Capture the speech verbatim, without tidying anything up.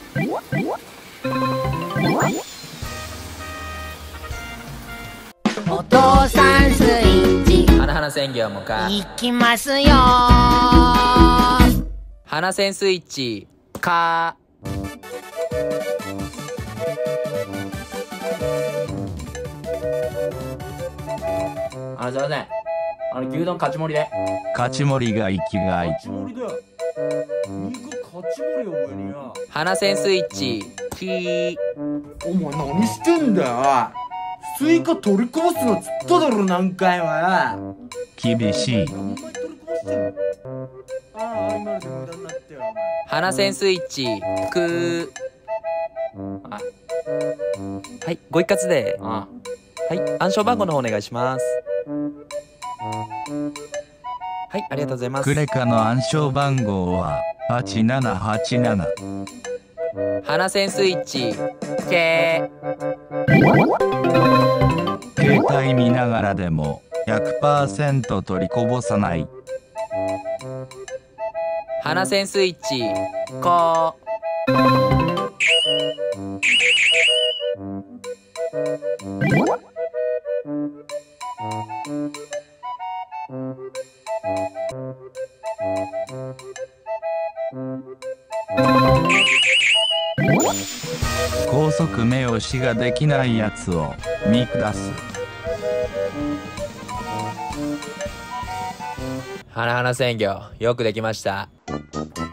お父さんスイッチ花々専業もかいきますよ。 花線スイッチかあのすいません、あの牛丼勝ち盛りで。 勝ち盛りが生きがい。 勝ち盛りだよ。肉勝ち盛りよ上によ。 花線スイッチきー。 お前何してんだよ。スイカ取りこぼすのつっただろ何回も。 厳しい。 何枚取りこぼしてんの。ああ今ので無駄になってよお前。 花線スイッチくー。 あはい、ご一括で。 あはい、暗証番号の方お願いします。はい、ありがとうございます。 クレカの暗証番号ははちななはちなな。 花線スイッチけ携帯見ながらでも ひゃくパーセント 取りこぼさない。 花線スイッチこ高速目押しができないやつを見下す。 花々専業よくできました。